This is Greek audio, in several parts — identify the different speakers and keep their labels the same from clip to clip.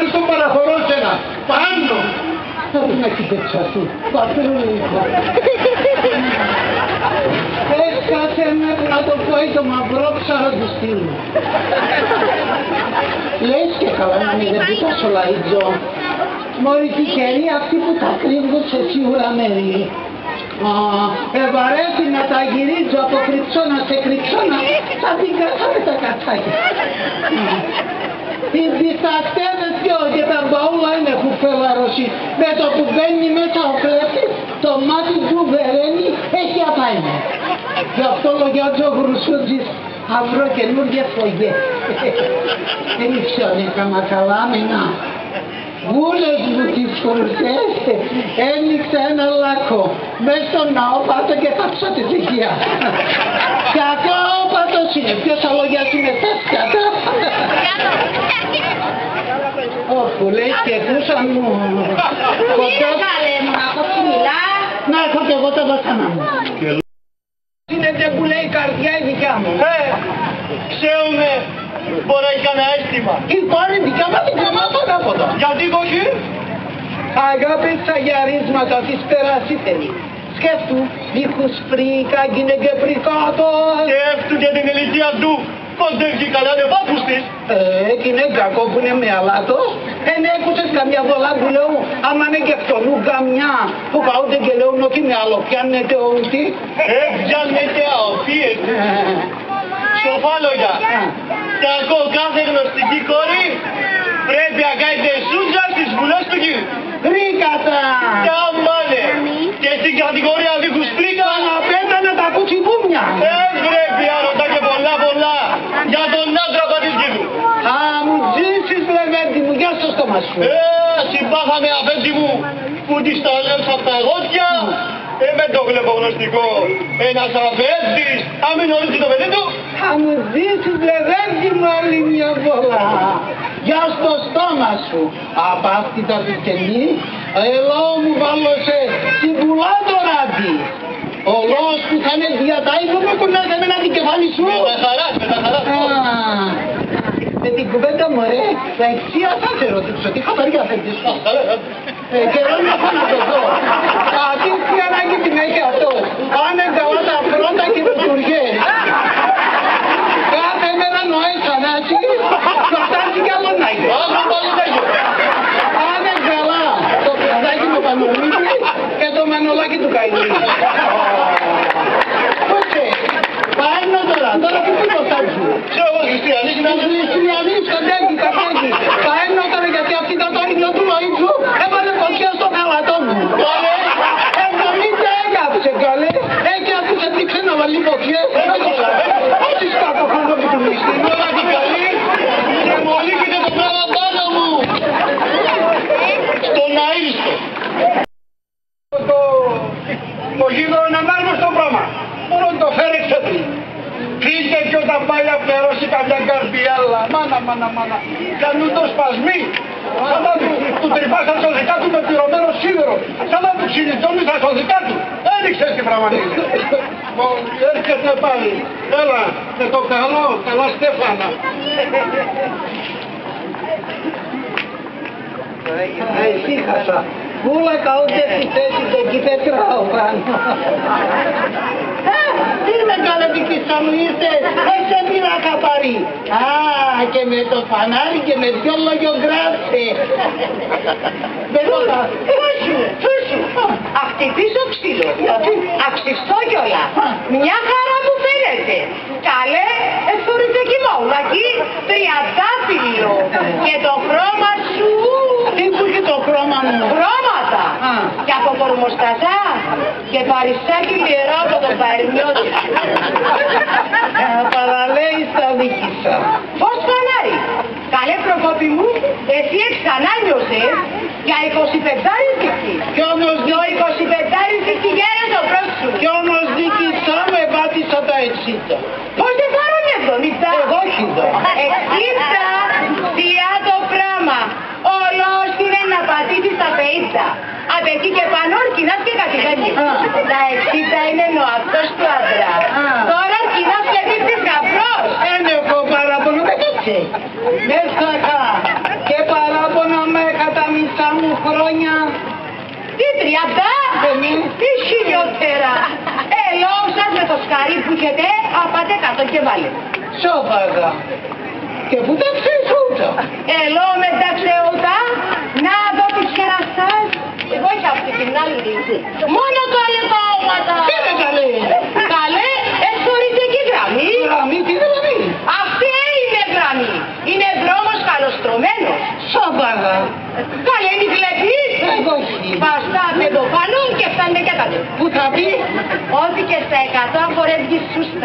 Speaker 1: πάρεις τον παραφορό σένα. Πάνω.
Speaker 2: Να κοιτάξα σου, πατρούλικο. Έσκασε με που να το πω το μαυρό ψάρο του στήλου. Λες και καλά να μην δεν πήκα στο λαϊτζό. Μωρή τυχερή αυτή που τα κρύβγωσε σίγουρα μερί. Βαρέθη να τα γυρίζω από κρυψώνα σε κρυψώνα, θα την κάσα με τα κατσάκια. Οι διστακτέδες και τα μπαούλα είναι κουφελαρωσί. Με το που μπαίνει μέσα ο κλέφτης, το μάτι του βερένει, έχει απάιμο. Γι' αυτό λογιάζει ο Γρουσούτζης, θα βρω καινούργια φωγέ. Δεν ψώνικα καλά μηνά. Βούλες μου τις φορτές, ένοιξα ένα λάκκο. Μες στον ναό πάτε και κάψα τη θηγεία. Κακό πάτος είναι, ποιος θα λογιάσει με τα σκατά. Όπου λες και κούσαν μου.
Speaker 3: Είναι καλέ μου, να πω μιλά.
Speaker 2: Να έχω κι εγώ τα βασανά μου.
Speaker 1: Είναι και που λέει η καρδιά η δικιά μου.
Speaker 4: Ξέρουμε, μπορεί να έχει κανένα αίσθημα.
Speaker 1: Η κόρη δικιά μας την κρεμάω ανάποδα.
Speaker 4: Γιατί όχι?
Speaker 1: Αγάπη τσαγιαρίσματα της περασίτερη. Σκέφτου, δίχους φρίκα, γίνε και φρικάτο.
Speaker 4: Σκέφτου και την ηλικία του. Πως δεν βγει καλά είναι πάπους της.
Speaker 1: Κι είναι κακό που είναι με αλάτος. Εν έκουσες καμιά δολά που λέω, άμα είναι και φτωλού καμιά που καούνται και λέουν ότι με άλλο πιάνετε ότι.
Speaker 4: Πιάνετε αοφίες. Σοφά λόγια. Κακό κάθε γνωστική κόρη πρέπει να κάνετε σούτζα στις βουλές του γύρου.
Speaker 1: Φρίκατα!
Speaker 4: Καμπάνε! Και στην κατηγορία δίχους φρίκα
Speaker 1: Να πέτανε τα κουτσιβούμια.
Speaker 4: πρέπει άρωτα και πολλά για τον άντρα πατήσκηδου.
Speaker 1: Θα μου ζήσεις λεβέντη μου, γεια στο στόμα σου.
Speaker 4: Συμπάθαμε αφέντη μου που της τα λέψα απ' τα γότια. Με το βλέπω γνωστικό. Ένας αφέντης, αμήν ορίζει το παιδί του.
Speaker 1: Θα μου ζήσεις λεβέντη μου άλλη μια φορά. Γεια στο στόμα σου. Απάστητα του κενή, ελό μου βάλωσε την πουλά το ράντι. Ο λόγος που θα είναι διατάιζο με κουνάς εμένα την κεφάλι σου.
Speaker 4: Με τα χαράς.
Speaker 1: Με την κουβέντα μου ρε, τα εξία θα σε ρωτήσω, τι χαπαριά φεύγεις σου. Καιρό να πάω να το δω. Τι ανάγκη την έχει αυτό. Πάνε καλά τα πρώτα και το τουργές. Κάθε μέρα νοάει Θανάση, προτάζει κι άλλο να είναι. Πάνε καλά το παιδάκι μου Πανολίδη και το μανολάκι του Καϊλή. Πότε, πάνω τώρα τι πει το τάκι σου.
Speaker 4: Ξέρω εγώ χριστιανή να μην
Speaker 1: Χριστιανή σκοντέγγι, καφέγγι. Πάνω τώρα γιατί αυτή ήταν το ίδιο του Λοΐτσου, έβαλε φωτιά στο πελατό μου. 70 έκαψε καλέ, έτσι αφού σε δείξε να βάλει φωτιές. Όχι σκάτω χρόνο που του μισθή.
Speaker 4: Τώρα την καλή και μολύγεται το πράγμα πάνω μου. Στον αεριστο.
Speaker 1: Το γύρο είναι ανάρμοστο πράγμα. Μόνο το φέρε ξέπλη. Φύγε και όταν πάει να πληρώσει καμιά καρδιάλα. Μάνα. Κάνουν το σπασμί. Σαν να του τρυπάς τα σωδικά του με πυρωμένο σίδερο. Σαν να του ξυνητώνεις τα σωδικά του. Έριξες την πραγματική. Έρχεται πάλι. Έλα, με το καλά Στέφανα. Ησύχασα. Βούλακα ούτε στη θέση του εκεί δεν τράω πάνω. Τι με καλέ δικήσα μου ήρθες, έχεις ένα χαπαρί. Και με το φανάρι και με δυο λόγιο γράψε. Δεν ρωτά. Φούσου.
Speaker 3: Αχτυπήσω ξύλο. Αξιστό κιόλα. Μια χαρά μου φαίνεται. Καλέ, θεωρείτε κι μαουλάκι, τριαντάφυλλο. Και το χρώμα σου.
Speaker 1: Τι που έχει το χρώμα μου.
Speaker 3: Χρώματα. Και από κορμοσταζά. Και παρισάκι λιερό από το παρνιώτη.
Speaker 1: Παραλέεις τα δίκησα.
Speaker 3: Πώς φανάρι. Καλέ προκόπη μου, εσύ εξανάνιωσες για 25 δίκη.
Speaker 1: Κι όμως
Speaker 3: Το 25 δίκη γέρες ο πρώτος σου.
Speaker 1: Κι όμως δίκησα με πάτησα τα 60.
Speaker 3: Πώς δεν πάρουν 70.
Speaker 1: Εγώ χειδώ.
Speaker 3: 60, θεία το πράγμα. Όλος είναι να πατήσεις τα 50. Απ' εκεί και πάνω ορκινάς και κατηγένεις. Τα 60 είναι νοαυτός του άντρα. Τώρα ορκινάς και δείχνεις γαμπρός.
Speaker 1: Έχω παράπονο με κάτσε. Μέσα και παράπονο
Speaker 2: χρόνια.
Speaker 3: Τι 30, τι χιλιότερα. Ελόουσας με το σκαρί που έχετε, απάτε κάτω και βάλε.
Speaker 2: Σοβαρά. Και που τα ξέρεις ούτα.
Speaker 3: Ελό με τα ξεούτα, να δω τις χεραστάς. Εγώ και αυτή την άλλη. Μόνο καλέ παόματα.
Speaker 2: Τι είναι καλέ.
Speaker 3: Καλέ, εσωτερική γραμμή.
Speaker 2: Γραμμή, τι δηλαδή.
Speaker 3: Αυτή είναι γραμμή. Είναι δρόμος καλοστρωμένος.
Speaker 2: Σοβαρά.
Speaker 3: Καλέ, μη βλέπεις.
Speaker 2: Εγώ όχι.
Speaker 3: Βαστάτε το πάνω και φτάνετε και κάτω.
Speaker 2: Πού θα πει.
Speaker 3: Ότι και στα 100 αφορεύγεις σούστα.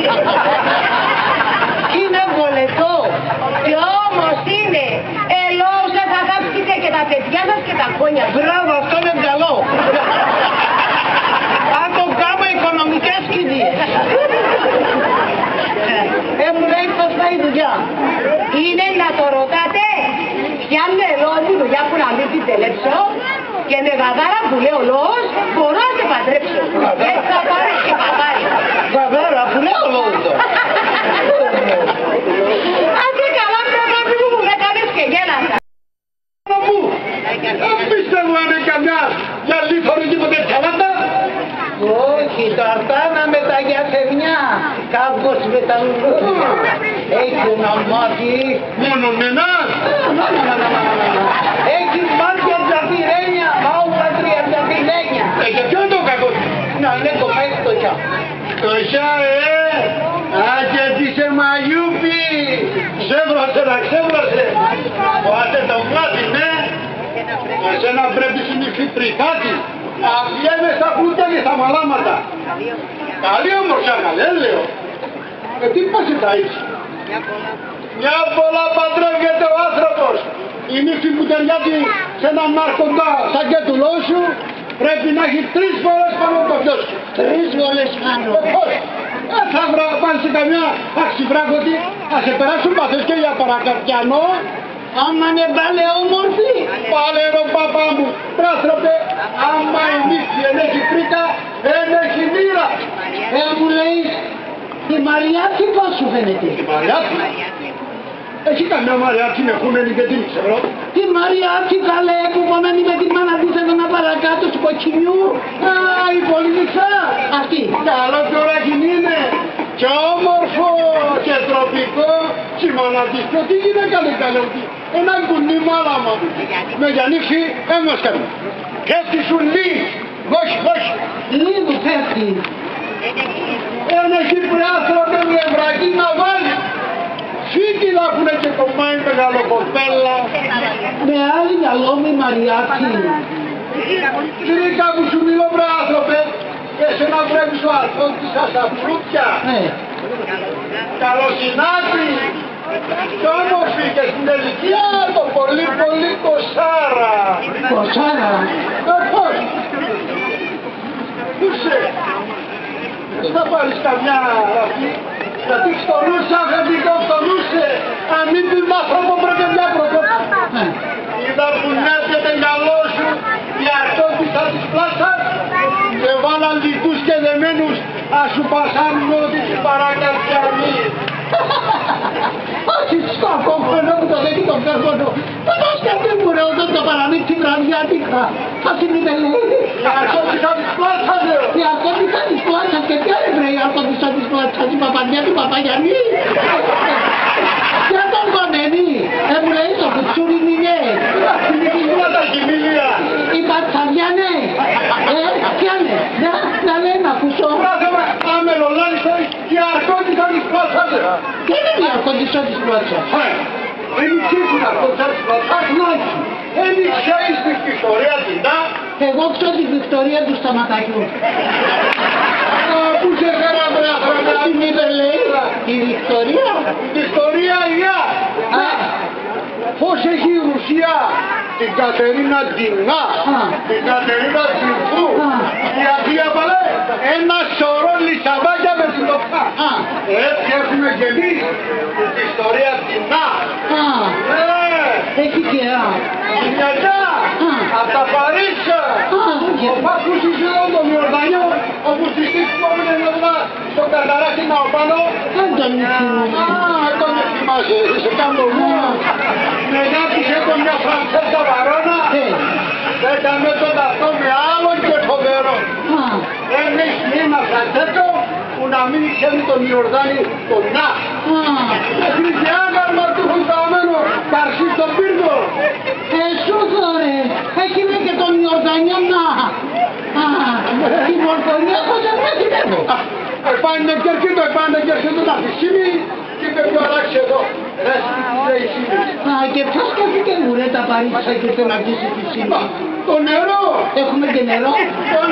Speaker 2: Είναι βολετό.
Speaker 3: Κι όμως είναι. Ελόουσα θα κάψετε και τα παιδιά σας και τα κόνια.
Speaker 2: Μπράβο, αυτό είναι καλό. Αν το κάνω οικονομικές κηδείες. Μου λέει πως πάει η δουλειά.
Speaker 3: Είναι να το ρωτάτε. Πιάνε εδώ τη δουλειά που να μην την τελέψω. Και με γαδάρα που λέει ο λόγος, μπορώ να σε παντρέψω. Έτσι θα πάρεις και παπάρι.
Speaker 2: Βαβέρα, που λέω λόγο.
Speaker 3: Άντε καλά πρόγραμμα μου με κάνεις και γέλασα.
Speaker 1: Δεν πιστεύω αν είναι καμιά για λίθωνο τίποτε τσαλάτα.
Speaker 2: Όχι, το αρτάνα με τα γιασεμιά. Κάπως με τα λουλούδια. Έχει ένα μάτι.
Speaker 1: Μόνο με ένας.
Speaker 2: Έχει μάτια τζαφυρένια. Πάω τζαφυρένια.
Speaker 1: Και ποιο είναι το κακό του.
Speaker 2: Να είναι το πάει στο χιά.
Speaker 1: Το χιά, και τι σε μαγιούπι. Ξέβρασε να ξέβρασε. Άσε το μάτι, ναι. Εσένα πρέπει συνήθει τριχάτη. Αφιέμαι στα πλούτια και στα μαλάματα. Καλή όμορφια, δεν λέω. Τι πας τα ίψη. Μια πολλά παντρεύεται ο άνθρωπος. Η νύφη που ταιριάζει σε έναν άρχοντα σαν και του Λόσου πρέπει να έχει 3 φορές πάνω από το γιος του.
Speaker 2: 3 φορές πάνω.
Speaker 1: Πώς. Θα βάλεις σε καμιά αξιβράγωτη, θα σε περάσουν παθές και για παρακατιανό.
Speaker 2: Άμα είναι πάλι όμορφη.
Speaker 1: Πάλε ρε παπά μου, πράστροπε, άμα η νύφη δεν έχει φρίκα, δεν έχει μοίρα.
Speaker 2: Μου λέει, η Μαριάτη πώς σου φαίνεται.
Speaker 1: Η Μαριάτη. Έχει καμιά Μαριάτη με χούμενη και την ξέρω.
Speaker 2: Τη Μαριάτη καλέ που πωμένη με τη μάνα της εδώ να παρακάτω του κοκκινιού.
Speaker 1: Α, η Πολυνησά.
Speaker 2: Αυτή.
Speaker 1: Καλό τώρα είναι. Και όμορφο και τροπικό σημανατικό. Τι γυναίκα λέει καλέωτη. Ένα κουνί μάλαμα. Με γιαννήφι έμασκαμε. Και στη σου λί. Όχι, όχι.
Speaker 2: Λίγο πέφτει.
Speaker 1: Ένα Κυπριάστροπε με ευραγή να βάλει. Φίτιλα που είναι και κομμάτι μεγαλοκοπέλα.
Speaker 2: Με άλλη γαλόμη Μαριάτη.
Speaker 1: Φίλικα που σου μιλώ βρε άνθρωπε. Και σε να βλέπεις ο αρχόντης σας τα φλούτια. Καλοσυνάτη. Κι όμορφη και στην ηλικία το πολύ πολύ κοσάρα.
Speaker 2: Κοσάρα.
Speaker 1: Πώς. Πού σε. Θα πάρεις καμιά αυτή. Γιατί στο νου σου αφεντικό στο νου σε. Αν μην την άνθρωπο πρέπει μια πρωτόκολλη. Είδα που νιάζεται μυαλό σου η αρχόντισσα της πλάσας και βάλαν λιτούς και δεμένους να σου πασάνουν ό,τι σου παρακατιανεί.
Speaker 2: Όχι στο κόμφωνο που το δέχει τον κάρβονο. Πώς κάτι μου ρε όταν το παρανοίξει βραδιάτικα. Θα συμβαίνει.
Speaker 1: Η αρχόντισσα της πλάσας λέω.
Speaker 2: Η αρχόντισσα της πλάσας και ποια είναι η αρχόντισσα της πλάσας. Η παπανιά του Παπαγιαννή. Ποια τον κονένει. Μου λέει το κουτσούρι είναι.
Speaker 1: Πού τα χειμήλια.
Speaker 2: Η πατσαβιά ναι. Ποια είναι. Να λέει να ακούσω.
Speaker 1: Πράθεμα, αμελολάνιστο, η αρχόντισσα της πλάσας λέω.
Speaker 2: Τι είναι η αρχόντισσα της πλάσας.
Speaker 1: Δεν ξέρεις την αρχόντισσα της πλάσας.
Speaker 2: Όχι.
Speaker 1: Δεν ξέρεις την ιστορία την τά.
Speaker 2: Εγώ ξέρω την Βικτωρία του Σταματάκιου.
Speaker 1: Πού σε φέρα βρε άνθρωποι.
Speaker 2: Τι μη δεν λέει. Η Βικτωρία.
Speaker 1: Η ιστορία γεια. Πώς έχει η Ρουσία την Κατερίνα Ντινά, την Κατερίνα Τσιφού, η οποία παλέ ένα σωρό λισαβάκια με την τοπά. Έτσι έχουμε και εμείς την ιστορία Ντινά.
Speaker 2: Έχει και
Speaker 1: Η Μιαγιά, απ' τα Παρίσια, ο Πάκους Ισέων τον Ιορδανιό, όπου στη στήση που έμεινε εδώ στον Καταράκη να πάνω.
Speaker 2: δεν τον θυμούμαι.
Speaker 1: Τον θυμάσαι, σε κάνω εγώ. Μετά της έχω μια Φρανσέζα βαρόνα. μην ξέρει τον Ιορδάνη τον να. Χριστιανά του έχουν καμένο καρσί στον πύργο.
Speaker 2: Σου θωρέ, έχει και τον Ιορδανιό να. Η μορφωνία πώς εμέσυνε.
Speaker 1: Πάνε και έρχεται, πάνε και έρχεται να φυσίμει και με πιο αλλάξει εδώ. Ρε, λέει σήμερα.
Speaker 2: Και ποιος καθήκε μου ρε τα παρήξα και θέλω να αρχίσει τη σήμα.
Speaker 1: Το νερό.
Speaker 2: Έχουμε και νερό.
Speaker 1: Το